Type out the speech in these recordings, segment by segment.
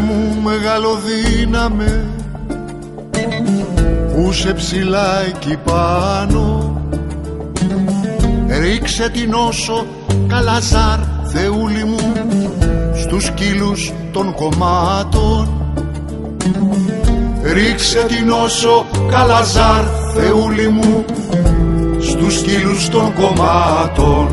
μου μεγαλοδύναμε που σε ψηλά εκεί πάνω, ρίξε την όσο Καλαζάρ, Θεούλη μου, στους σκύλους των κομμάτων. Ρίξε την όσο Καλαζάρ, Θεούλη μου, στους σκύλους των κομμάτων.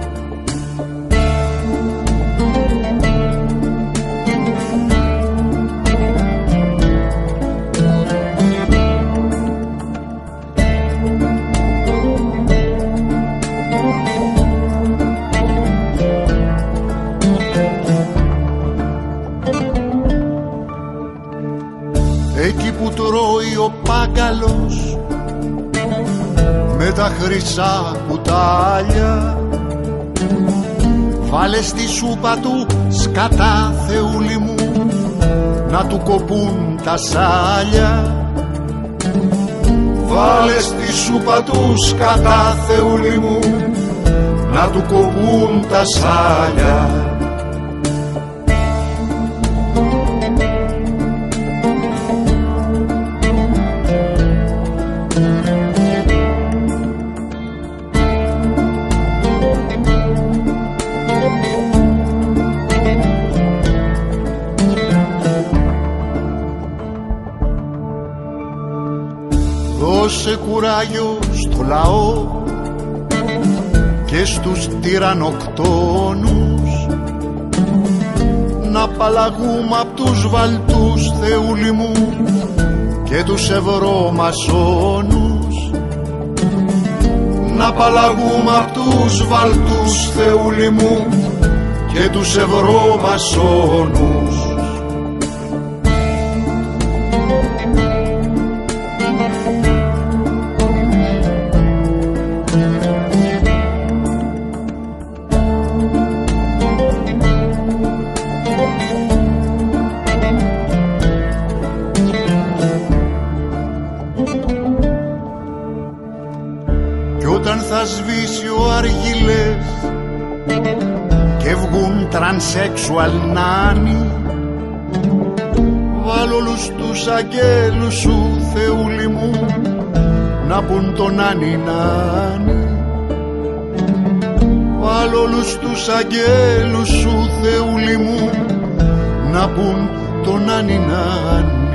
Εκεί που τρώει ο πάγκαλος με τα χρυσά κουτάλια, βάλε στη σούπα του σκατά, Θεούλη μου, να του κοπούν τα σάλια. Βάλε στη σούπα του σκατά, Θεούλη μου, να του κοπούν τα σάλια. Δώσε κουράγιο στο λαό και στους τυραννοκτόνους, να απαλλαγούμε απ' τους βαλτούς, Θεούλη μου, και τους ευρωμασόνους. Να απαλλαγούμε απ' τους βαλτούς, Θεούλη μου, και τους ευρωμασόνους. Κι όταν θα σβήσει ο αργυλές και βγουν τρανσέξουαλ νάνοι, βάλ' όλους τους αγγέλους σου, Θεούλη μου, να πουν το νάνι νάνι. Βάλ' όλους τους αγγέλους σου, Θεούλη μου, να πουν το νάνι νάνι.